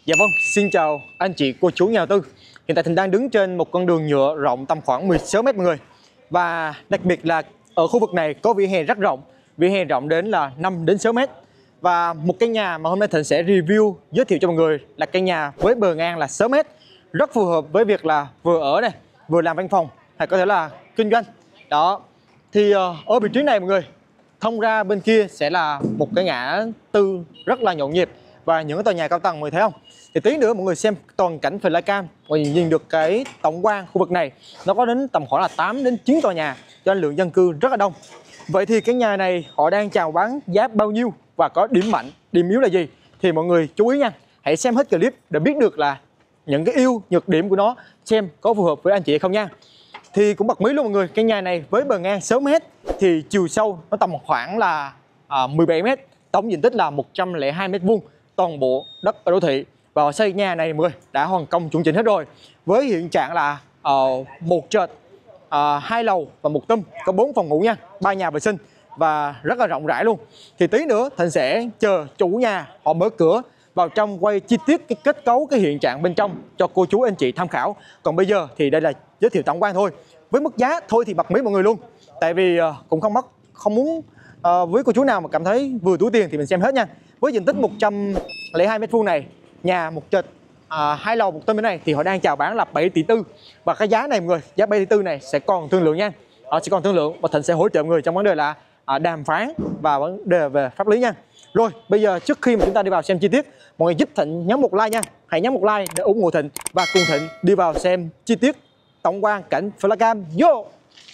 Dạ vâng, xin chào anh chị, cô chú nhà đầu tư. Hiện tại Thịnh đang đứng trên một con đường nhựa rộng tầm khoảng 16 mét mọi người. Và đặc biệt là ở khu vực này có vỉa hè rất rộng, vỉa hè rộng đến là 5 đến 6 mét. Và một căn nhà mà hôm nay Thịnh sẽ review giới thiệu cho mọi người là căn nhà với bờ ngang là 6 mét, rất phù hợp với việc là vừa ở này, vừa làm văn phòng hay có thể là kinh doanh. Đó. Thì ở vị trí này mọi người, thông ra bên kia sẽ là một cái ngã tư rất là nhộn nhịp và những cái tòa nhà cao tầng mọi người thấy không? Thì tí nữa mọi người xem toàn cảnh flycam, mọi người nhìn được cái tổng quan khu vực này nó có đến tầm khoảng là 8 đến 9 tòa nhà cho nên lượng dân cư rất là đông. Vậy thì cái nhà này họ đang chào bán giá bao nhiêu và có điểm mạnh, điểm yếu là gì? Thì mọi người chú ý nha, hãy xem hết clip để biết được là những cái ưu nhược điểm của nó, xem có phù hợp với anh chị hay không nha. Thì cũng bật mí luôn mọi người, cái nhà này với bờ ngang 6 mét thì chiều sâu nó tầm khoảng là 17 mét, tổng diện tích là 102 mét vuông, toàn bộ đất ở đô thị. Và họ xây nhà này mọi người đã hoàn công chuẩn chỉnh hết rồi, với hiện trạng là một trệt, hai lầu và một tum, có 4 phòng ngủ nha, 3 nhà vệ sinh và rất là rộng rãi luôn. Thì tí nữa Thịnh sẽ chờ chủ nhà họ mở cửa vào trong quay chi tiết cái kết cấu, cái hiện trạng bên trong cho cô chú anh chị tham khảo. Còn bây giờ thì đây là giới thiệu tổng quan thôi. Với mức giá thôi thì bật mí mọi người luôn, tại vì cũng không muốn với cô chú nào mà cảm thấy vừa túi tiền thì mình xem hết nha. Với diện tích 102 mét vuông này, nhà một trệt, hai lầu một tum bên này thì họ đang chào bán là 7 tỷ tư. Và cái giá này mọi người, giá 7 tỷ tư này sẽ còn thương lượng nha. Họ sẽ còn thương lượng và Thịnh sẽ hỗ trợ mọi người trong vấn đề là đàm phán và vấn đề về pháp lý nha. Rồi bây giờ trước khi mà chúng ta đi vào xem chi tiết, mọi người giúp Thịnh nhấn một like nha. Hãy nhấn một like để ủng hộ Thịnh và cùng Thịnh đi vào xem chi tiết tổng quan cảnh flycam. Vô!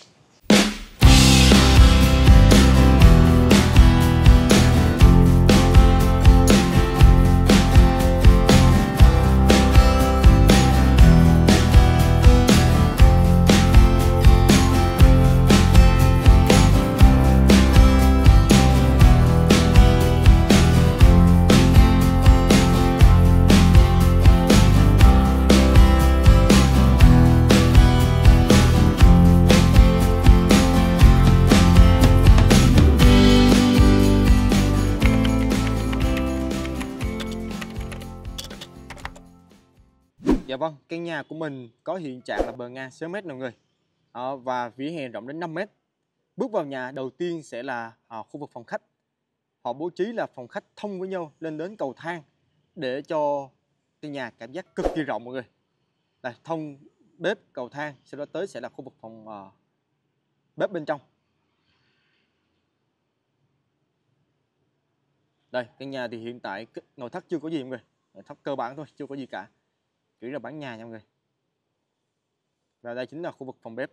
Dạ vâng, căn nhà của mình có hiện trạng là bờ ngang 6 mét mọi người, và vỉa hè rộng đến 5 mét. Bước vào nhà đầu tiên sẽ là khu vực phòng khách. Họ bố trí là phòng khách thông với nhau lên đến cầu thang để cho căn nhà cảm giác cực kỳ rộng mọi người. Đây, thông bếp cầu thang, sau đó tới sẽ là khu vực phòng bếp bên trong. Đây, căn nhà thì hiện tại nội thất chưa có gì mọi người, nội thất cơ bản thôi, chưa có gì cả. Chỉ là bán nhà nha mọi người. Và đây chính là khu vực phòng bếp.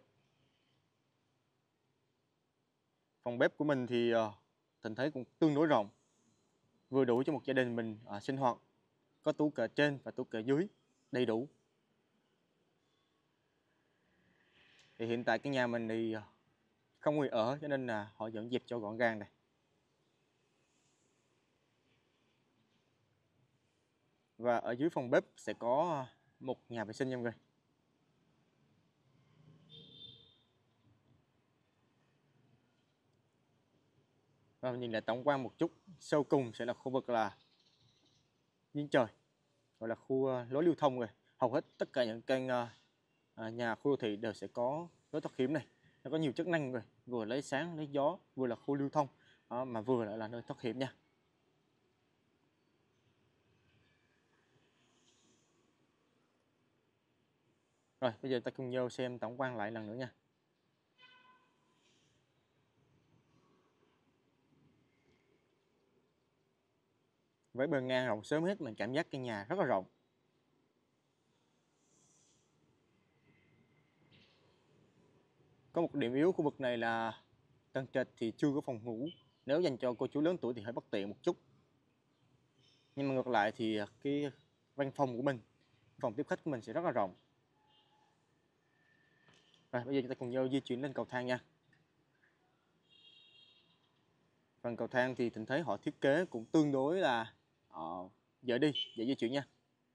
Phòng bếp của mình thì Thịnh thấy cũng tương đối rộng, vừa đủ cho một gia đình mình sinh hoạt. Có tủ kệ trên và tủ kệ dưới đầy đủ. Thì hiện tại cái nhà mình thì không người ở cho nên là họ dọn dẹp cho gọn gàng này. Và ở dưới phòng bếp sẽ có một nhà vệ sinh nha mọi người. Và nhìn lại tổng quan một chút, sau cùng sẽ là khu vực là giếng trời, gọi là khu lối lưu thông rồi. Hầu hết tất cả những căn nhà khu đô thị đều sẽ có lối thoát hiểm này. Nó có nhiều chức năng rồi, vừa lấy sáng lấy gió, vừa là khu lưu thông, mà vừa lại là nơi thoát hiểm nha. Rồi bây giờ ta cùng nhau xem tổng quan lại lần nữa nha. Với bờ ngang rộng 6 mét mình cảm giác căn nhà rất là rộng. Có một điểm yếu khu vực này là tầng trệt thì chưa có phòng ngủ. Nếu dành cho cô chú lớn tuổi thì hơi bất tiện một chút. Nhưng mà ngược lại thì cái văn phòng của mình, phòng tiếp khách của mình sẽ rất là rộng. Rồi bây giờ chúng ta cùng nhau di chuyển lên cầu thang nha. Phần cầu thang thì Thịnh thấy họ thiết kế cũng tương đối là dễ đi, dễ di chuyển nha.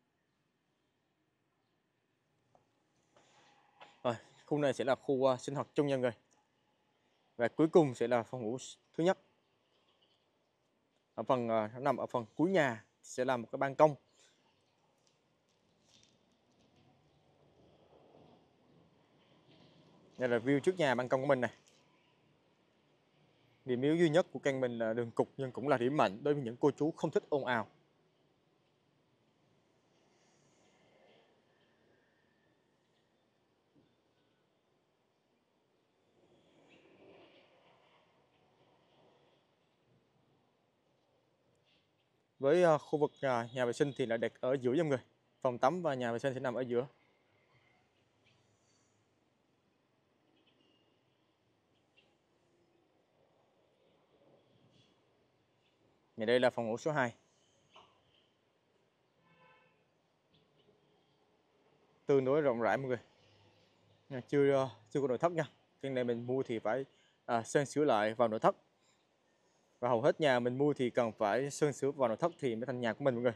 Rồi, khu này sẽ là khu sinh hoạt chung nha mọi người. Và cuối cùng sẽ là phòng ngủ thứ nhất. Ở phần nằm ở phần cuối nhà sẽ là một cái ban công. Đây là view trước nhà ban công của mình này. Điểm yếu duy nhất của căn mình là đường cục, nhưng cũng là điểm mạnh đối với những cô chú không thích ồn ào. Với khu vực nhà vệ sinh thì là đặt ở giữa cho mọi người. Phòng tắm và nhà vệ sinh sẽ nằm ở giữa. Và đây là phòng ngủ số 2. Tương đối rộng rãi mọi người. Chưa có nội thất nha. Căn này mình mua thì phải sơn sửa lại vào nội thất. Và hầu hết nhà mình mua thì cần phải sơn sửa vào nội thất thì mới thành nhà của mình mọi người.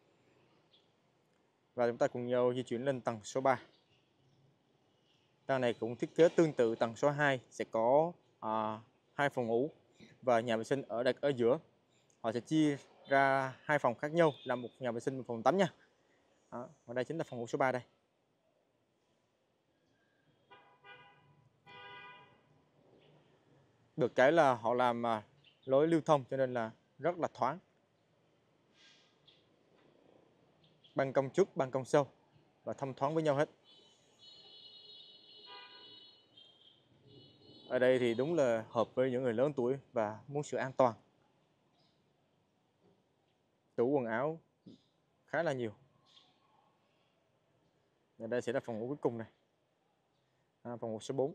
Và chúng ta cùng nhau di chuyển lên tầng số 3. Tầng này cũng thiết kế tương tự tầng số 2, sẽ có 2 phòng ngủ và nhà vệ sinh đặt ở giữa. Họ sẽ chia ra 2 phòng khác nhau là một nhà vệ sinh, một phòng tắm nha. Đó, và đây chính là phòng ngủ số 3 đây. Được cái là họ làm lối lưu thông cho nên là rất là thoáng. Ban công trước, ban công sau và thông thoáng với nhau hết. Ở đây thì đúng là hợp với những người lớn tuổi và muốn sự an toàn. Tủ quần áo khá là nhiều. Và đây sẽ là phòng ngủ cuối cùng này. Phòng ngủ số 4.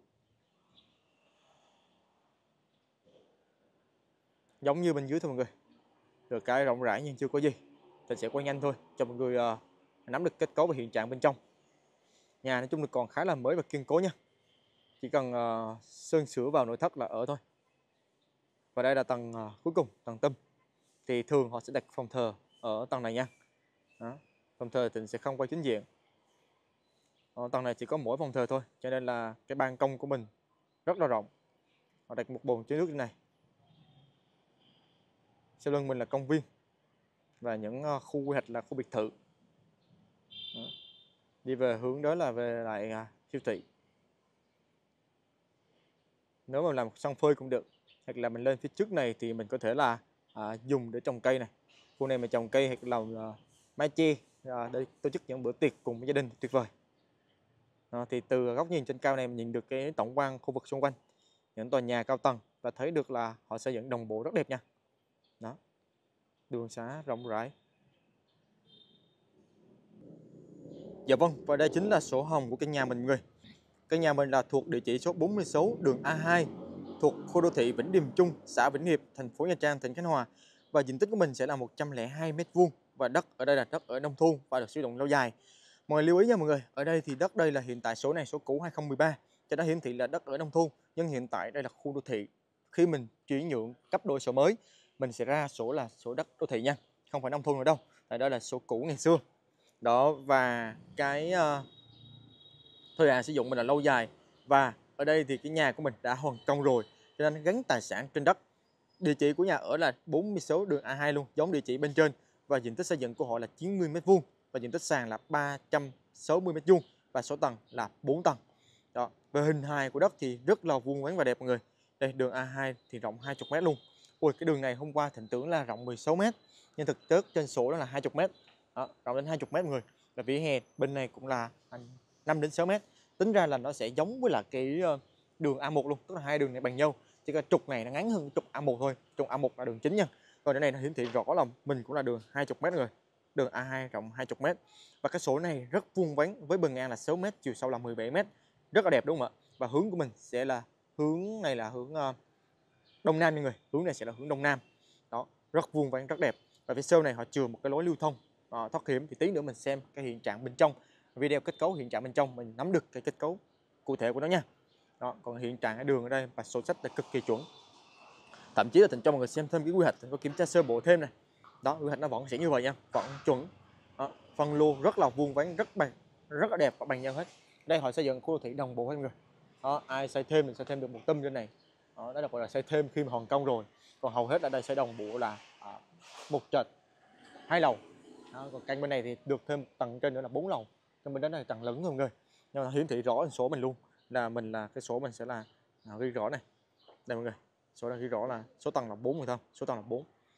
Giống như bên dưới thôi mọi người. Được cái rộng rãi nhưng chưa có gì. Mình sẽ quay nhanh thôi cho mọi người nắm được kết cấu và hiện trạng bên trong. Nhà nói chung là còn khá là mới và kiên cố nha. Chỉ cần sơn sửa vào nội thất là ở thôi. Và đây là tầng cuối cùng, tầng tâm. Thì thường họ sẽ đặt phòng thờ ở tầng này nha. Đó. Phòng thờ thì sẽ không qua chính diện. Tầng này chỉ có mỗi phòng thờ thôi, cho nên là cái ban công của mình rất là rộng. Họ đặt một bồn chứa nước như này. Sau lưng mình là công viên và những khu quy hoạch là khu biệt thự. Đó. Đi về hướng đó là về lại siêu thị. Nếu mà làm sân phơi cũng được, hoặc là mình lên phía trước này thì mình có thể là dùng để trồng cây này. Khu này mà trồng cây hoặc là mái che để tổ chức những bữa tiệc cùng với gia đình tuyệt vời. Thì từ góc nhìn trên cao này mình nhìn được cái tổng quan khu vực xung quanh, những tòa nhà cao tầng và thấy được là họ xây dựng đồng bộ rất đẹp nha. Đó, đường xá rộng rãi. Dạ vâng, và đây chính là sổ hồng của căn nhà mình người. Căn nhà mình là thuộc địa chỉ số 46 đường A2, thuộc khu đô thị Vĩnh Điềm Trung, xã Vĩnh Hiệp, thành phố Nha Trang, tỉnh Khánh Hòa. Và diện tích của mình sẽ là 102 m² và đất ở đây là đất ở nông thôn và được sử dụng lâu dài. Mọi người lưu ý nha mọi người, ở đây thì đất đây là hiện tại số này số cũ 2013, cho nó hiển thị là đất ở nông thôn, nhưng hiện tại đây là khu đô thị. Khi mình chuyển nhượng cấp đổi sổ mới, mình sẽ ra sổ là sổ đất đô thị nha, không phải nông thôn nữa đâu. Tại đó là sổ cũ ngày xưa. Đó, và cái thời hạn sử dụng mình là lâu dài. Và ở đây thì cái nhà của mình đã hoàn công rồi, cho nên gắn tài sản trên đất. Địa chỉ của nhà ở là 46 đường A2 luôn, giống địa chỉ bên trên. Và diện tích xây dựng của họ là 90 m² và diện tích sàn là 360 m², và số tầng là 4 tầng. Đó, về hình hài của đất thì rất là vuông vắn và đẹp mọi người. Đây, đường A2 thì rộng 20 m luôn. Ui, cái đường này hôm qua Thịnh tưởng là rộng 16 m, nhưng thực tế trên sổ đó là 20 m. Đó, rộng đến 20 m mọi người. Và vỉa hè bên này cũng là 5 đến 6 m. Tính ra là nó sẽ giống với là cái đường A1 luôn, tức là hai đường này bằng nhau. Chỉ có trục này nó ngắn hơn trục A1 thôi. Trục A1 là đường chính nha. Còn cái này nó hiển thị rõ là mình cũng là đường 20 m rồi. Đường A2 rộng 20 m. Và cái sổ này rất vuông vắn với bề ngang là 6 m, chiều sâu là 17 m. Rất là đẹp đúng không ạ? Và hướng của mình sẽ là hướng này là hướng đông nam nha người. Hướng này sẽ là hướng đông nam. Đó, rất vuông vắn, rất đẹp. Và phía sau này họ chừa một cái lối lưu thông thoát hiểm. Thì tí nữa mình xem cái hiện trạng bên trong. Video kết cấu hiện trạng bên trong mình nắm được cái kết cấu cụ thể của nó nha. Đó, còn hiện trạng ở đường ở đây và sổ sách là cực kỳ chuẩn. Thậm chí là Thịnh cho mọi người xem thêm cái quy hoạch, Thịnh có kiểm tra sơ bộ thêm này. Đó, quy hoạch nó vẫn sẽ như vậy nha, vẫn chuẩn. Đó, phân lô rất là vuông vắn, rất là đẹp và bằng nhau hết. Đây họ xây dựng khu đô thị đồng bộ hết mọi người. Đó, ai xây thêm mình sẽ thêm được một tâm trên này. Đó là gọi là xây thêm khi mà hoàn công rồi. Còn hầu hết ở đây xây đồng bộ là một trệt 2 lầu. Đó, còn căn bên này thì được thêm tầng trên nữa là 4 lầu. Căn bên đó là tầng lớn hơn người. Nhưng mà hiển thị rõ sổ mình luôn. là mình là cái số mình sẽ là ghi rõ này. Đây mọi người, số đang ghi rõ là số tầng là 4 người không? Số tầng là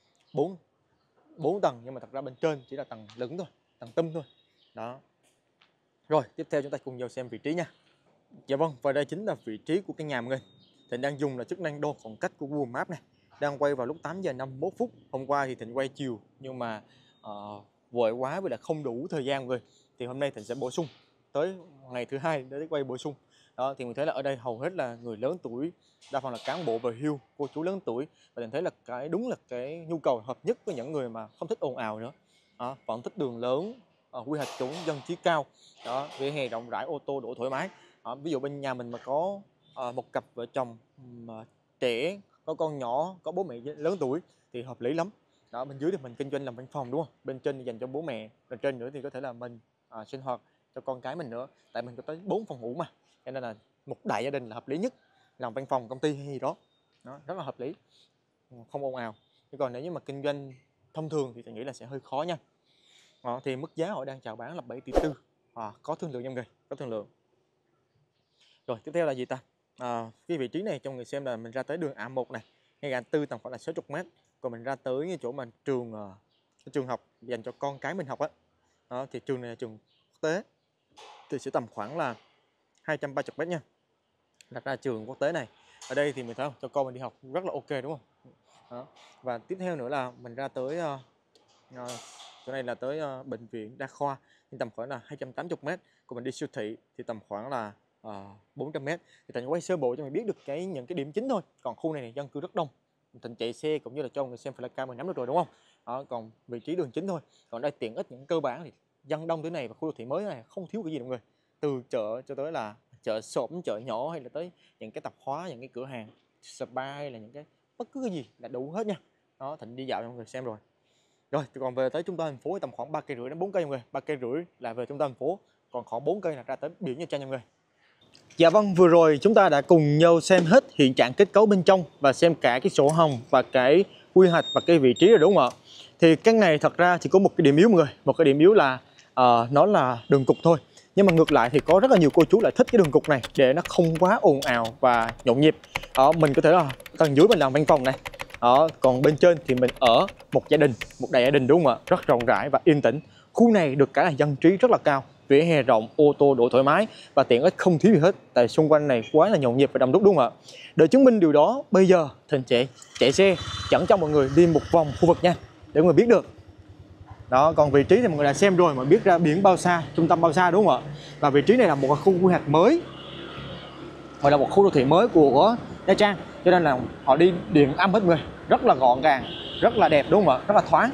4 tầng, nhưng mà thật ra bên trên chỉ là tầng lửng thôi, tầng tum thôi. Đó. Rồi, tiếp theo chúng ta cùng nhau xem vị trí nha. Dạ vâng, và đây chính là vị trí của căn nhà mọi người. Thịnh đang dùng là chức năng đo khoảng cách của Google Maps này. Đang quay vào lúc 8 giờ 51 phút. Hôm qua thì Thịnh quay chiều nhưng mà vội quá vì là không đủ thời gian mọi người. Thì hôm nay Thịnh sẽ bổ sung tới ngày thứ hai để quay bổ sung. Đó, thì mình thấy là ở đây hầu hết là người lớn tuổi, đa phần là cán bộ về hưu, cô chú lớn tuổi, và mình thấy là đúng là cái nhu cầu hợp nhất với những người mà không thích ồn ào nữa. Đó, vẫn thích đường lớn, quy hoạch chuẩn, dân trí cao. Đó, vỉa hè rộng rãi, ô tô đỗ thoải mái. Ví dụ bên nhà mình mà có một cặp vợ chồng trẻ, có con nhỏ, có bố mẹ lớn tuổi thì hợp lý lắm. Đó, bên dưới thì mình kinh doanh làm văn phòng đúng không? Bên trên thì dành cho bố mẹ, bên trên nữa thì có thể là mình sinh hoạt cho con cái mình nữa. Tại mình có tới 4 phòng ngủ mà, cho nên là một đại gia đình là hợp lý nhất, làm văn phòng công ty hay gì đó. Đó, rất là hợp lý, không ồn ào. Chứ còn nếu như mà kinh doanh thông thường thì tôi nghĩ là sẽ hơi khó nha. Thì mức giá họ đang chào bán là 7 tỷ 4. Có thương lượng nha mọi người, có thương lượng. Rồi tiếp theo là gì ta? Cái vị trí này cho người xem là mình ra tới đường A1 này, ngay ngã tư tầm khoảng là 60 m. Còn mình ra tới cái chỗ mà trường học dành cho con cái mình học á. Đó, thì trường này là trường quốc tế thì sẽ tầm khoảng là 230 m nha. Đặt ra trường quốc tế này ở đây thì mình thấy không, cho con mình đi học rất là ok đúng không? Đó. Và tiếp theo nữa là mình ra tới chỗ này là tới bệnh viện đa khoa thì tầm khoảng là 280 m. Còn mình đi siêu thị thì tầm khoảng là 400 m. Thì Thịnh quay sơ bộ cho mình biết được những cái điểm chính thôi. Còn khu này dân cư rất đông, Thịnh chạy xe cũng như là cho người xem flycam mình nắm được rồi đúng không? Đó, còn vị trí đường chính thôi. Còn đây tiện ích những cơ bản thì dân đông thế này và khu đô thị mới này không thiếu cái gì mọi người. Từ chợ cho tới là chợ xóm, chợ nhỏ, hay là tới những cái tạp hóa, những cái cửa hàng spa, hay là những cái bất cứ cái gì là đủ hết nha. Đó, Thịnh đi dạo cho mọi người xem rồi. Rồi, còn về tới trung tâm thành phố thì tầm khoảng 3,5 cây đến 4 cây mọi người. 3,5 cây là về trung tâm thành phố, còn khoảng 4 cây là ra tới biển Nha Trang nha mọi người. Dạ vâng, vừa rồi chúng ta đã cùng nhau xem hết hiện trạng kết cấu bên trong và xem cả cái sổ hồng và cái quy hoạch và cái vị trí rồi đúng không ạ? Thì căn này thật ra chỉ có một cái điểm yếu mọi người. Một cái điểm yếu là nó là đường cục thôi. Nhưng mà ngược lại thì có rất là nhiều cô chú lại thích cái đường cục này để nó không quá ồn ào và nhộn nhịp. Mình có thể là tầng dưới mình làm văn phòng này. Còn bên trên thì mình ở một gia đình, một đại gia đình đúng không ạ? Rất rộng rãi và yên tĩnh. Khu này được cái là dân trí rất là cao, vỉa hè rộng, ô tô đỗ thoải mái và tiện ích không thiếu gì hết. Tại xung quanh này quá là nhộn nhịp và đông đúc đúng không ạ? Để chứng minh điều đó, bây giờ Thịnh chạy xe dẫn cho mọi người đi một vòng khu vực nha, để mọi người biết được. Đó, còn vị trí thì mọi người đã xem rồi mà biết ra biển bao xa, trung tâm bao xa đúng không ạ? Và vị trí này là một khu quy hoạch mới, gọi là một khu đô thị mới của Nha Trang, cho nên là họ đi điện âm hết người, rất là gọn gàng, rất là đẹp đúng không ạ? Rất là thoáng.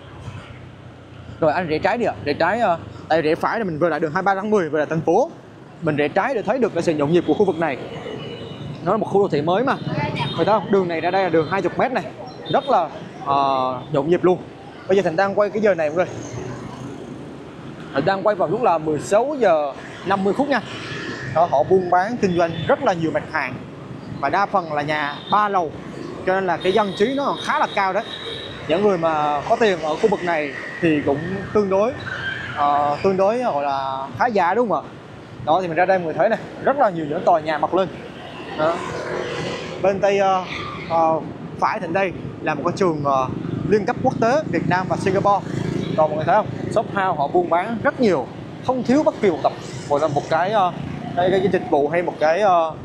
Rồi anh rẽ trái đi ạ, rẽ trái, tại rẽ phải là mình về lại đường 23 tháng 10 về lại thành phố. Mình rẽ trái để thấy được cái sự nhộn nhịp của khu vực này. Nó là một khu đô thị mới mà. Thấy không? Đường này ra đây là đường 20 m này, rất là nhộn nhịp luôn. Bây giờ Thịnh đang quay cái giờ này mọi người. Thịnh đang quay vào lúc là 16 giờ 50 phút nha. Đó, họ buôn bán kinh doanh rất là nhiều mặt hàng và đa phần là nhà 3 lầu, cho nên là cái dân trí nó khá là cao đấy. Những người mà có tiền ở khu vực này thì cũng tương đối gọi là khá giả đúng không ạ? Đó, thì mình ra đây mình thấy này, rất là nhiều những tòa nhà mọc lên. Đó. Bên tay phải Thịnh đây là một cái trường liên cấp quốc tế Việt Nam và Singapore. Còn mọi người thấy không, shop house họ buôn bán rất nhiều, không thiếu bất kỳ một tập gọi là một cái dịch vụ hay một cái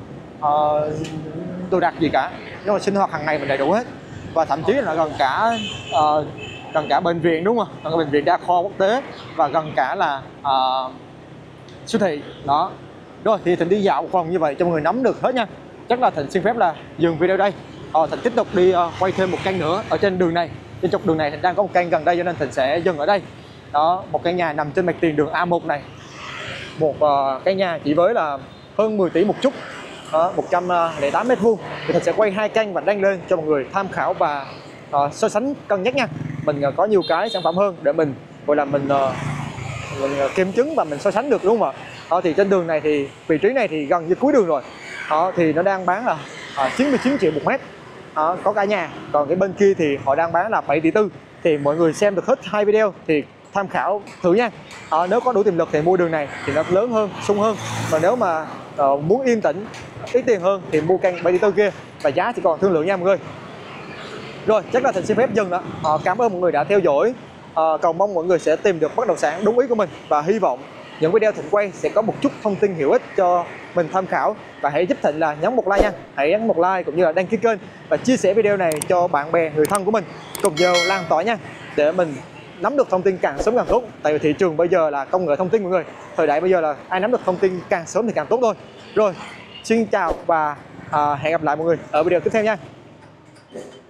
đồ đạc gì cả. Nhưng mà sinh hoạt hàng ngày mình đầy đủ hết, và thậm chí là gần cả bệnh viện đúng không? Gần cả bệnh viện đa khoa quốc tế và gần cả là siêu thị đó. Rồi thì Thịnh đi dạo một vòng như vậy cho mọi người nắm được hết nha. Chắc là Thịnh xin phép là dừng video đây. Thịnh tiếp tục đi quay thêm một căn nữa ở trên đường này. Trên trục đường này Thịnh đang có một căn gần đây cho nên Thịnh sẽ dừng ở đây. Đó, một căn nhà nằm trên mặt tiền đường A1 này. Một cái nhà chỉ với là hơn 10 tỷ một chút. 108 m². Thì Thịnh sẽ quay 2 căn và đăng lên cho mọi người tham khảo và so sánh cân nhắc nha. Mình có nhiều cái sản phẩm hơn để mình gọi là mình kiểm chứng và mình so sánh được đúng không ạ? Thì trên đường này thì vị trí này thì gần như cuối đường rồi. Thì nó đang bán là 99 triệu một mét. Có cả nhà. Còn cái bên kia thì họ đang bán là 7 tỷ 4. Thì mọi người xem được hết 2 video thì tham khảo thử nha. Nếu có đủ tiềm lực thì mua đường này thì nó lớn hơn, sung hơn. Còn nếu mà muốn yên tĩnh, ít tiền hơn thì mua căn 7 tỷ tư kia, và giá chỉ còn thương lượng nha mọi người. Rồi, chắc là Thịnh xin phép dừng đó. Cảm ơn mọi người đã theo dõi. Cầu mong mọi người sẽ tìm được bất động sản đúng ý của mình, và hy vọng những video Thịnh quay sẽ có một chút thông tin hữu ích cho mình tham khảo. Và hãy giúp Thịnh là nhấn một like nha, hãy nhấn một like cũng như là đăng ký kênh và chia sẻ video này cho bạn bè, người thân của mình, cùng nhau lan tỏa nha, để mình nắm được thông tin càng sớm càng tốt. Tại vì thị trường bây giờ là công nghệ thông tin mọi người, thời đại bây giờ là ai nắm được thông tin càng sớm thì càng tốt thôi. Rồi, xin chào và hẹn gặp lại mọi người ở video tiếp theo nha.